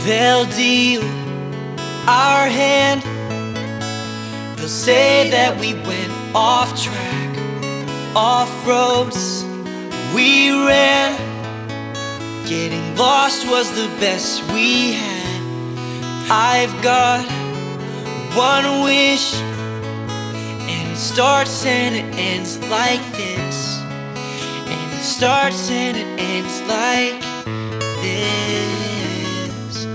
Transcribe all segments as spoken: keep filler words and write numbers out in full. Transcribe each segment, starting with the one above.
They'll deal our hand. They'll say that we went off track, off roads we ran. Getting lost was the best we had. I've got one wish, and it starts and it ends like this. And it starts and it ends like this.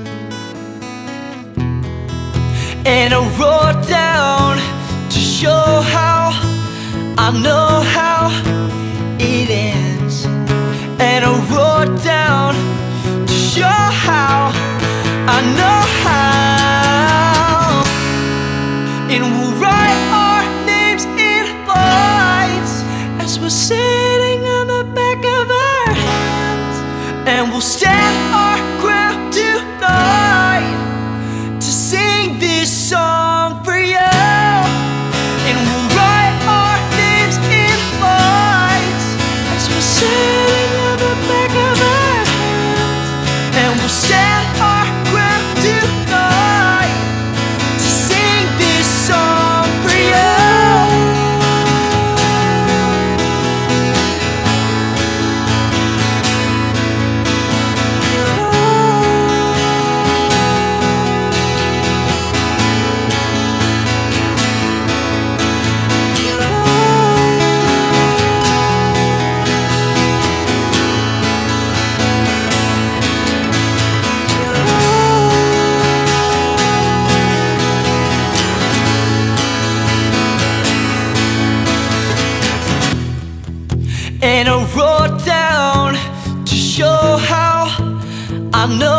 And I wrote down to show how I know how it ends. And I wrote down to show how I know how. And we'll write our names in lights as we're sitting on the back of our hands. And we'll stand our ground tonight to sing this song for you. And we'll write our names in lights as we're sitting on the back of our hands. And we'll stand our ground tonight to sing this song for you. And I wrote down to show how I know